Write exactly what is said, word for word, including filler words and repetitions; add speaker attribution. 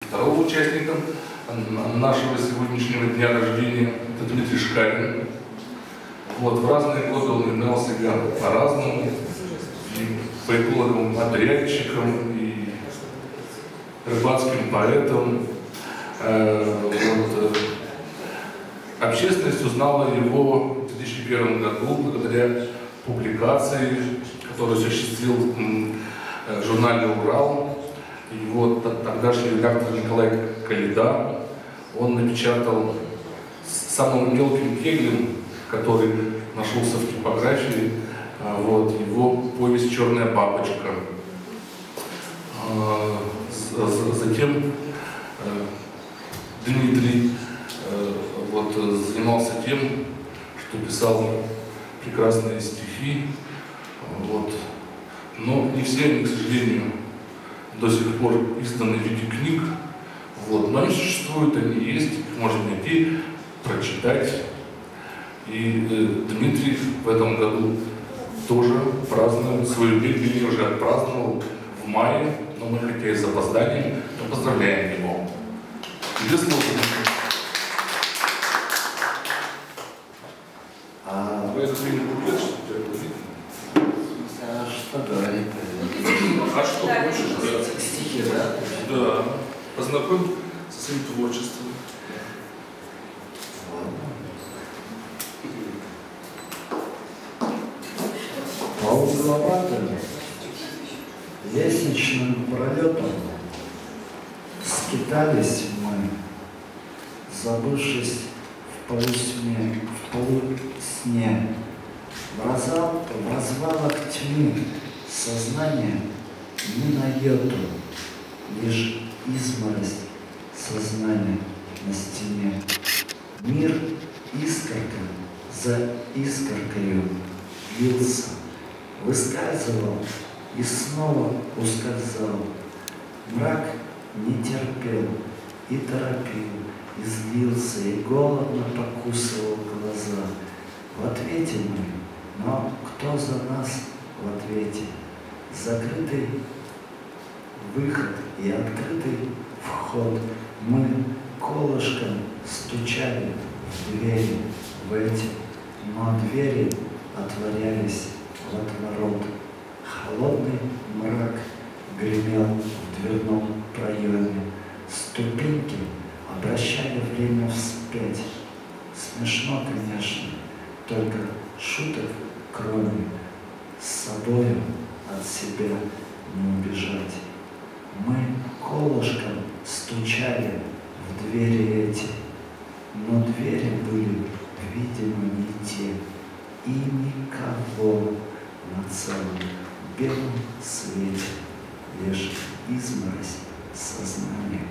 Speaker 1: второго участника нашего сегодняшнего дня рождения, это Дмитрий Шкарин. Вот, в разные годы он являл себя по-разному, и поэтологом, подрядчиком, и рыбацким поэтом. Э, вот, э, общественность узнала его в две тысячи первом году благодаря публикации, которую осуществил э, журнале «Урал». И вот тогдашний редактор Николай Калида, он напечатал самым мелким кеглем, который нашелся в типографии, вот, его повесть «Черная бабочка». Затем Дмитрий вот, занимался тем, что писал прекрасные стихи, вот. Но не все они, к сожалению, до сих пор изданы в виде книг, вот. Но они существуют, они есть, их можно найти, прочитать. И э, Дмитрий в этом году тоже празднует свою юбилей, уже отпраздновал в мае, но мы, хотя и с запозданием, но поздравляем его. Две слова.
Speaker 2: А
Speaker 1: вы это время буклет, что у тебя было видно?
Speaker 2: А что говорит?
Speaker 1: А что хочешь?
Speaker 2: Стихи, да?
Speaker 1: Да. Познакомь со своим творчеством.
Speaker 2: По угловатым лестничным пролетам скитались мы, забывшись в полусне, в полусне. В развалах тьмы сознание ни на йоту, лишь изморозь сознания на стене. Мир искорка за искоркою бился, выскальзывал и снова ускользал. Мрак не терпел и торопил, и злился, и голодно покусывал глаза. В ответе мы, но кто за нас в ответе? Закрытый выход и открытый вход. Мы колышком стучали в двери в эти, но двери отворялись в отворот. Холодный мрак гремел в дверном проеме. Ступеньки обращали время вспять. Смешно, конечно, только шуток кроме. С собою от себя не убежать. Мы колышком стучали в двери эти, но двери были, видимо, не те, и никого на целом белом свете, лишь изморозь сознания